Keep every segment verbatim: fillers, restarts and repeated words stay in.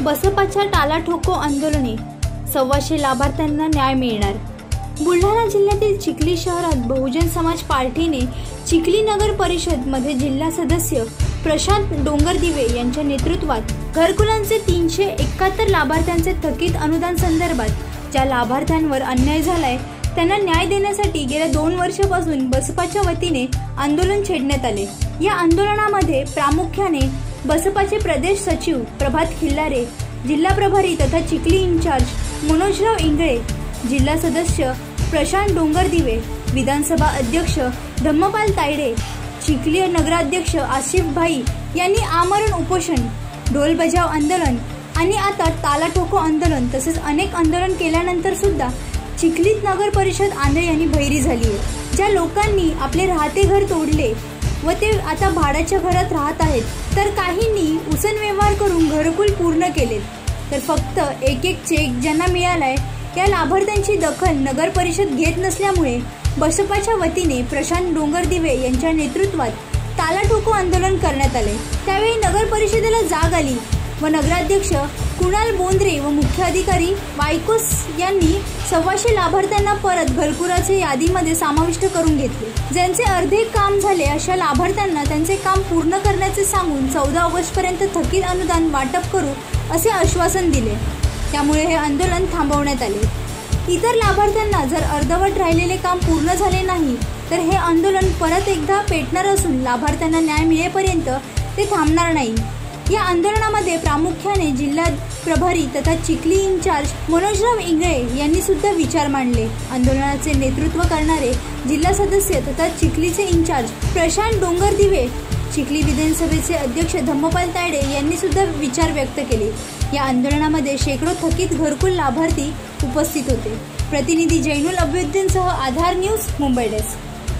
बसपाच्या टालाठोको आंदोलने सव्वाशे लाभार्थ्यांना न्याय मिळणार। बुलढाणा जिल्ह्यातील चिखली शहरात बहुजन समाज पार्टीने चिखली नगर परिषद मध्ये जिल्हा सदस्य प्रशांत डोंगरदिवे यांच्या नेतृत्वात घरकुलांचे तीनशे एकाहत्तर लाभार्थ्यांचे थकीत अनुदान संदर्भात ज्या लाभार्थ्यांवर अन्याय झालाय त्यांना न्याय देण्यासाठी गेल्या दोन वर्षापासून बसपाच्या वतीने आंदोलन छेडण्यात आले। या आंदोलनामध्ये प्रामुख्याने बसपाचे प्रदेश सचिव प्रभात खिल्लारे, जिल्हा प्रभारी तथा चिखली इंचार्ज मनोजराव इंगळे, जिल्हा सदस्य प्रशांत डोंगरदिवे, विधानसभा अध्यक्ष धम्मपाल तायडे, चिखली नगराध्यक्ष आसिफ भाई यांनी आमरण उपोषण, ढोल बजाव आंदोलन आणि आता टालाठोको आंदोलन तसेच अनेक आंदोलन केल्यानंतर सुद्धा चिखलीत नगर परिषद आंधळी आणि बहिरी झाली आहे। ज्या लोकांनी आपले राहते घर तोडले व ते आता भाड्याच्या घरात राहत आहेत, तर काहींनी उसण व्यवहार करून घरकुल पूर्ण केले, तर फक्त एक एक चेक ज्यांना मिळालाय या लाभार्थ्यांची दखल नगर परिषद घेत नसल्यामुळे बसपाच्या वतीने प्रशांत डोंगरदिवे यांच्या नेतृत्वात टालाठोको आंदोलन करण्यात आले। त्यावेळी नगर परिषदेला जाग आली व नगराध्यक्ष कुणाल बोंद्रे व मुख्य अधिकारी वायकोस यांनी सव्वाशे लाभार्थ्यांना परत घरकुलाच्या यादीमध्ये समाविष्ट करून घेतले। ज्यांचे अर्धे काम झाले अशा लाभार्थ्यांना त्यांचे काम पूर्ण करण्याचे सांगून चौदा ऑगस्ट पर्यंत थकीत अनुदान वाटप करू असे आश्वासन दिले। त्यामुळे हे आंदोलन थांबवण्यात आले। इतर लाभार्थ्यांना जर अर्धवट राहिलेले काम पूर्ण झाले नाही तर हे आंदोलन परत एकदा पेटणार असून लाभार्थ्यांना न्याय मिळेपर्यंत ते थांबणार नाही। या आंदोलनामध्ये प्रामुख्याने जिल्हा प्रभारी तथा चिखली इंचार्ज मनोजराव इंगळे यांनी सुद्धा विचार मांडले। आंदोलनाचे नेतृत्व करणारे जिल्हा सदस्य तथा चिखलीचे इंचार्ज प्रशांत डोंगरदिवे, चिखली विधानसभेचे अध्यक्ष धम्मपाल तायडे यांनी सुद्धा विचार व्यक्त केले। या आंदोलनामध्ये शेकडो थकीत घरकुल लाभार्थी उपस्थित होते। प्रतिनिधी जैनुल अब्युद्दीनसह आधार न्यूज, मुंबई डेस्क।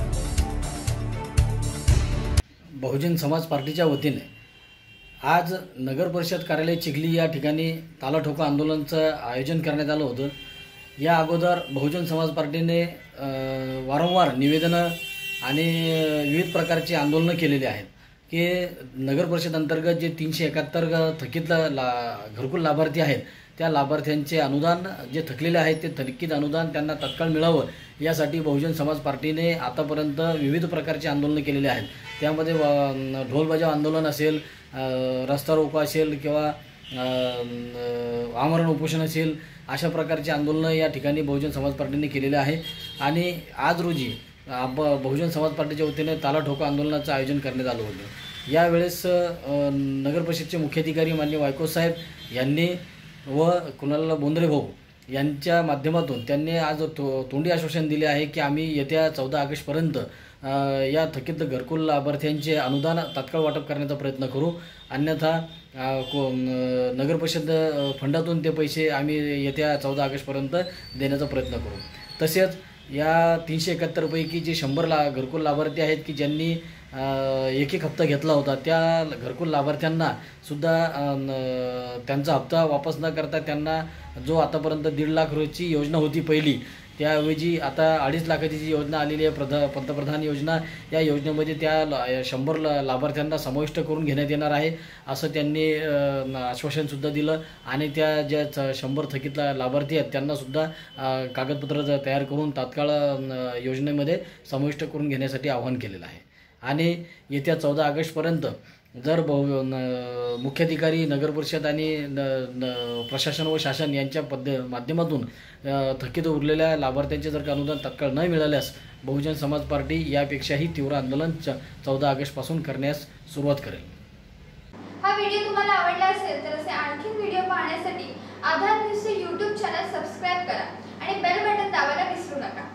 बहुजन समाज पार्टीच्या वतीने आज नगर परिषद कार्यालय चिखली या ठिकाणी टालाठोको आंदोलनाचं आयोजन करण्यात आलं होतं। या अगोदर बहुजन समाज पार्टीने वारंवार निवेदनं आणि विविध प्रकारची आंदोलनं केलेली आहेत की नगर परिषद अंतर्गत जे तीनशे एकाहत्तर थकीत ला घरकुल लाभार्थी आहेत त्या लाभार्थ्यांचे अनुदान जे थकलेले आहेत ते थकीत अनुदान त्यांना तत्काळ मिळावं यासाठी बहुजन समाज पार्टीने आतापर्यंत विविध प्रकारचे आंदोलनं केलेले आहेत। त्यामध्ये ढोल बजाव आंदोलन असेल, रस्ता रोको असेल किंवा आमरण उपोषण असेल, अशा प्रकारचे आंदोलनं या ठिकाणी बहुजन समाज पार्टीने केलेले आहे। आणि आज रोजी बहुजन समाज पार्टीच्या वतीने टालाठोको आंदोलनाचं आयोजन करण्यात आलं होतं। यावेळेस नगर परिषदचे मुख्याधिकारी माननीय वायकोस साहेब यांनी व कुणाल बोंद्रे भाऊ यांच्या माध्यमातून त्यांनी आज तो तोंडी आश्वासन दिले आहे की आम्ही येत्या चौदा ऑगस्टपर्यंत या थकीत घरकुल लाभार्थ्यांचे अनुदान तात्काळ वाटप करण्याचा प्रयत्न करू, अन्यथा नगर परिषद फंडातून ते पैसे आम्ही येत्या चौदा ऑगस्टपर्यंत देण्याचा प्रयत्न करू। तसेच या तीनशे एकाहत्तर पैकी जे शंभर ला घरकुल लाभार्थी आहेत की ज्यांनी एक एक हप्ता घेतला होता त्या घरकुल लाभार्थ्यांना सुद्धा त्यांचा हप्ता वापस न करता त्यांना जो आतापर्यंत दीड लाख रुपयाची योजना होती पहिली, त्याऐवजी आता अडीच लाखाची जी योजना आलेली आहे प्रधा पंतप्रधान योजना, या योजनेमध्ये त्या शंभर लाभार्थ्यांना समाविष्ट करून घेण्यात येणार आहे असं त्यांनी आश्वासनसुद्धा दिलं। आणि त्या ज्या शंभर थकीत लाभार्थी आहेत त्यांनासुद्धा कागदपत्र तयार करून तात्काळ योजनेमध्ये समाविष्ट करून घेण्यासाठी आवाहन केलेलं आहे। आणि येत्या चौदा ऑगस्टपर्यंत जर बहु मुख्याधिकारी नगर परिषद आणि प्रशासन व शासन यांच्या पद्ध माध्यमातून थकीत उरलेल्या लाभार्थ्यांचे जर का अनुदान तात्काळ न मिळाल्यास बहुजन समाज पार्टी यापेक्षाही तीव्र आंदोलन चौदा ऑगस्टपासून करण्यास सुरुवात करेल। हा व्हिडिओ तुम्हाला आवडला असेल तर असे आणखी व्हिडिओ पाहण्यासाठी आधार न्यूजचे यूट्यूब चॅनल सबस्क्राइब करा आणि बेल बटन दाबायला विसरू नका।